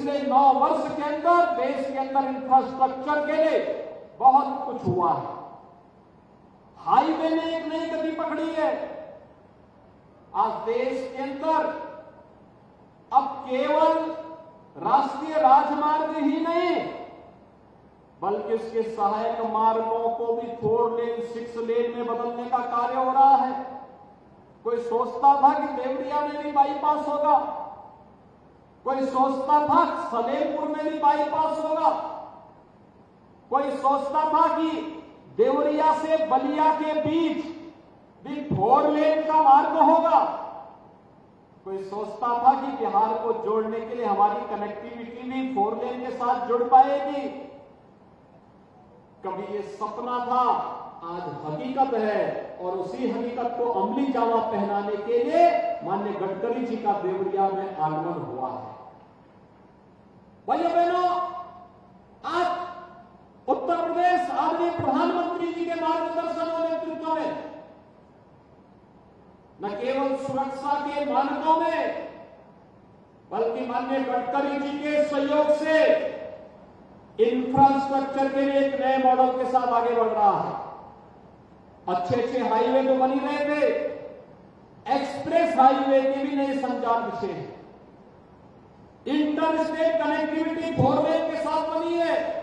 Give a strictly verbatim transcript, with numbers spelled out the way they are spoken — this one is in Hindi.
पिछले नौ वर्ष के अंदर देश के अंदर इंफ्रास्ट्रक्चर के लिए बहुत कुछ हुआ है। हाईवे ने एक नई गति पकड़ी है। आज देश के अंदर अब केवल राष्ट्रीय राजमार्ग ही नहीं बल्कि उसके सहायक मार्गों को भी फोर लेन सिक्स लेन में बदलने का कार्य हो रहा है। कोई सोचता था कि देवरिया में भी बाईपास होगा, कोई सोचता था सलेमपुर में भी बाईपास होगा, कोई सोचता था कि देवरिया से बलिया के बीच भी फोर लेन का मार्ग होगा, कोई सोचता था कि बिहार को जोड़ने के लिए हमारी कनेक्टिविटी भी फोर लेन के साथ जुड़ पाएगी। कभी ये सपना था, आज हकीकत है और उसी हकीकत को अमली जामा पहनाने के लिए माननीय गडकरी जी का देवरिया में आगमन हुआ है। भाइयों बहनों, आज उत्तर प्रदेश आदरणीय प्रधानमंत्री जी के मार्गदर्शन और नेतृत्व में न केवल सुरक्षा के मानकों में बल्कि माननीय गडकरी जी के सहयोग से इंफ्रास्ट्रक्चर के लिए एक नए मॉडल के साथ आगे बढ़ रहा है। अच्छे अच्छे हाईवे तो बन ही रहे थे, एक्सप्रेस हाईवे के भी नए संचार विषय हैं। Inter state connectivity four lane के साथ बनी है।